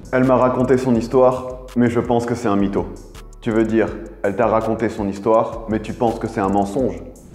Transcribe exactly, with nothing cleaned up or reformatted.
Elle m'a raconté son histoire, mais je pense que c'est un mytho. Tu veux dire, elle t'a raconté son histoire, mais tu penses que c'est un mensonge?